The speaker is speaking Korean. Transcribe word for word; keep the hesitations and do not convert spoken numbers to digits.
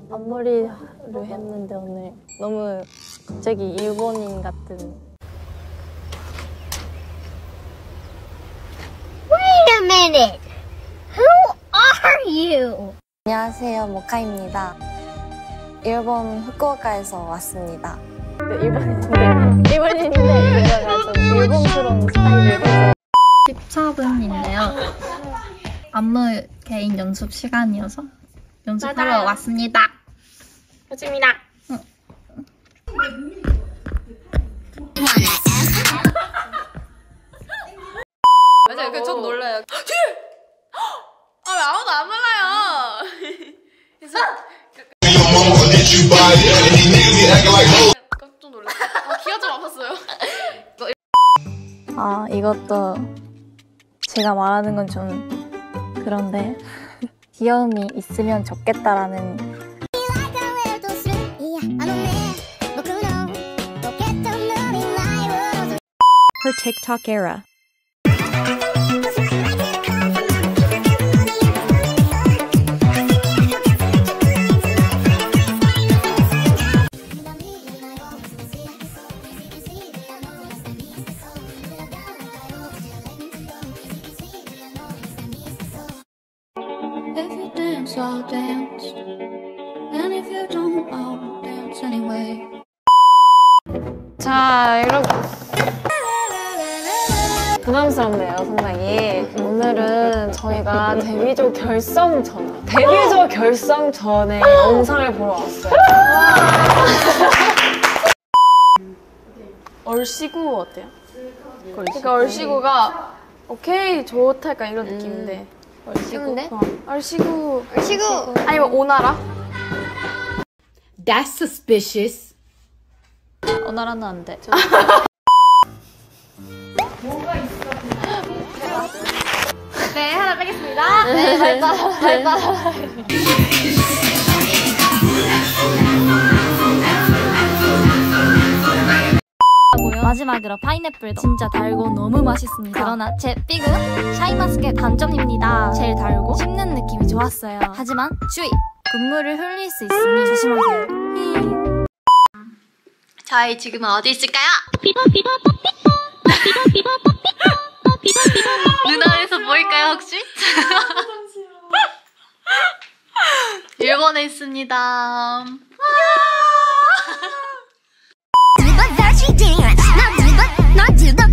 앞머리를 했는데 오늘 너무 갑자기 일본인 같은. Wait a minute. Who are you? 안녕하세요, 모카입니다. 일본 후쿠오카에서 왔습니다. 일본인인데 일본인인데 뭔가 좀 일본스러운 스타일이라서. 십사 분인데요. 안무 개인 연습 시간이어서 연습하러 맞아요. 왔습니다. 호지민아. 응. 맞아요, 그 좀 놀라요. 아, 왜 아무도 안 몰라요? 그래서 깜짝 놀랐어. 아, 귀가 좀 아팠어요. 아, 이것도 제가 말하는 건 좀 그런데 귀여움이 있으면 좋겠다라는. Her TikTok era. If you dance, I'll dance. And if you don't, I'll dance anyway. 자, 여러분. 부담스럽네요, 상당히. 오늘은 저희가 데뷔조 결성 전, 데뷔조 결성 전에 영상을 보러 왔어요. 얼씨구 어때요? 그러니까 얼씨구가 오케이 좋다 약간 이런 느낌인데. 얼씨구인데? 어. 얼씨구. 얼씨구. 아니면 오나라? That's suspicious. 오나라는 안 돼. 네, 하나 빼겠습니다. 네, 발바, 발바. 마지막으로 파인애플도 진짜 달고 너무 맛있습니다. 그러나 제 픽은 샤인마스크의 단점입니다. 제일 달고 씹는 느낌이 좋았어요. 하지만 주의! 국물을 흘릴 수 있으니 조심하세요. 저희 지금은 어디 있을까요? 누나에서 보일까요 혹시? 일본에 있습니다. 넌